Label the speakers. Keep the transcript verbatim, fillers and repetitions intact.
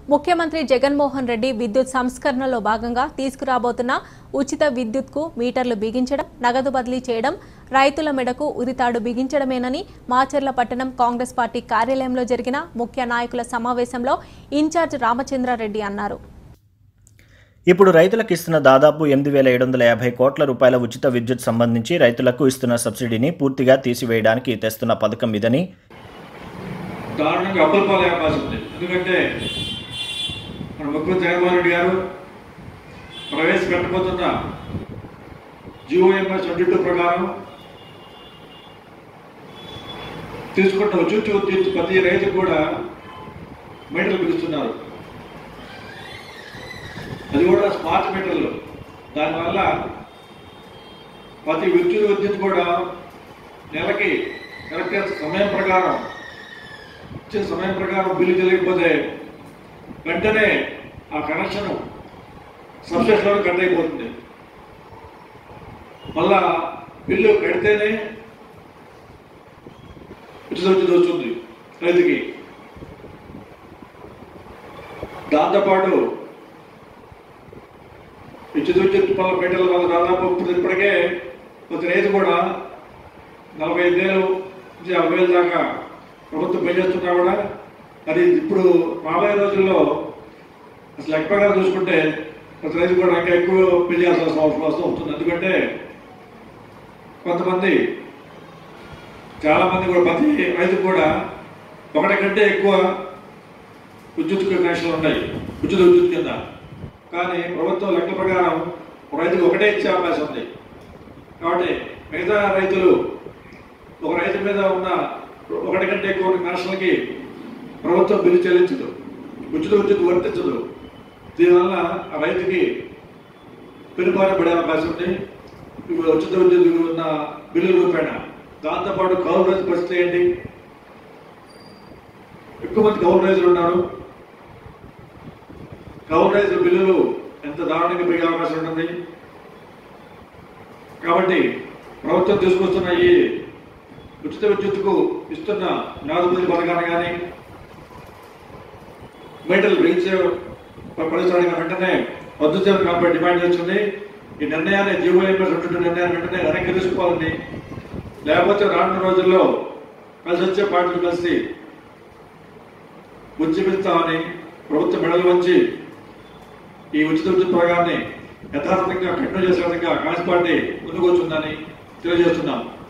Speaker 1: ముఖ్యమంత్రి జగన్మోహన్ రెడ్డి విద్యుత్ సంస్కరణలో భాగంగా తీసుకురాబోతున్న ఉచిత విద్యుత్కు మీటర్లు బిగించడం, నగదు బదిలీ చేయడం, రైతుల మెడకు ఉరితాడు బిగించడమేనని మాచర్ల పట్టణం కాంగ్రెస్ పార్టీ కార్యాలయంలో జరిగిన ముఖ్య నాయకుల సమావేశంలో ఇన్ఛార్జ్ రామచంద్రారెడ్డి అన్నారు.
Speaker 2: ఇప్పుడు రైతులకు ఇస్తున్న దాదాపు ఎనిమిది వేల ఏడు వందల యాభై కోట్ల రూపాయల ఉచిత విద్యుత్ సంబంధించి రైతులకు ఇస్తున్న సబ్సిడీని పూర్తిగా తీసివేయడానికి తెస్తున్న పథకం ఇదని,
Speaker 3: దారుణంగా అప్పలపాలే అవకాశం ఉంది. ఎందుకంటే మన ముఖ్యమంత్రి జగన్మోహన్ రెడ్డి గారు ప్రవేశపెట్టబోతున్న జిఓఎంఎస్ ట్వంటీ టూ ప్రకారం తీసుకుంటున్న ఉచిత విద్యుత్ ప్రతి రైతుకు కూడా మీటర్లు బిగిస్తున్నారు. అది కూడా స్మార్ట్ మీటర్లు. దానివల్ల ప్రతి విద్యుత్ విద్యుత్ కూడా నెలకి కరెక్ట్ సమయం ప్రకారం ఇచ్చే సమయం ప్రకారం బిల్లు తెలియకపోతే వెంటనే ఆ కనెక్షన్ సబ్స్టేషన్లో కట్ అయిపోతుంది. మళ్ళా బిల్లు కడితేనే ఉచిత విద్యుత్ వస్తుంది రైతుకి. దాంతోపాటు ఉచిత విద్యుత్ పనుల మీటర్ల వల్ల దాదాపు ఇప్పటికే ప్రతి రైతు కూడా నలభై ఐదు వేలు నుంచి యాభై వేలు దాకా ప్రభుత్వం పే చేస్తున్నా కూడా అది ఇప్పుడు రాబోయే రోజుల్లో అసలు లెక్క ప్రకారం చూసుకుంటే ప్రతి రైతు కూడా ఇంకా ఎక్కువ పే చేయాల్సిన అవసరం వస్తూ ఉంటుంది. ఎందుకంటే కొంతమంది చాలామంది కూడా ప్రతి రైతు కూడా ఒకటి కంటే ఎక్కువ విద్యుత్ కనెక్షన్లు ఉన్నాయి ఉచిత విద్యుత్ కింద. కానీ ప్రభుత్వం లెక్క ప్రకారం రైతుకు ఒకటే ఇచ్చే అవకాశం ఉంది. కాబట్టి మిగతా రైతులు ఒక రైతు మీద ఉన్న ఒకటి కంటే ఎక్కువ కనెక్షన్లకి ప్రభుత్వం బిల్లు చెల్లించదు, ఉచిత విద్యుత్ వర్తించదు. దీనివల్ల ఆ రైతుకి పెనుభారం పడే అవకాశం ఉంది. ఇప్పుడు ఉచిత విద్యుత్ ఉన్న బిల్లుల రూపేణ. దాంతోపాటు కౌలు రైతు పరిస్థితి ఏంటి? ఎక్కువ మంది కౌలు రైతులు ఉన్నారు. కౌలు రైతుల బిల్లులు ఎంత దారుణంగా పెరిగే అవకాశం ఉంటుంది. కాబట్టి ప్రభుత్వం తీసుకొస్తున్న ఈ ఉచిత విద్యుత్కు ఇస్తున్న నాదుపతి పథకాన్ని కానీ మీటర్లు బిగించే పరిసరానికి వెంటనే రద్దు చేయాలని కాబట్టి డిమాండ్ చేస్తుంది. ఈ నిర్ణయాన్ని జీవోఎంఎస్ రెండు నిర్ణయాన్ని వెంటనే వెనక్కి తీసుకోవాలని, లేకపోతే రానున్న రోజుల్లో కలిసి వచ్చే పార్టీలు కలిసి ఉద్యమిస్తామని ప్రభుత్వం మెడలు వంచి ఈ ఉచిత విద్యుత్ పథకాన్ని యథార్థంగా కంటిన్యూ చేసే విధంగా కాంగ్రెస్ పార్టీ ముందుకు వచ్చిందని తెలియజేస్తున్నాం.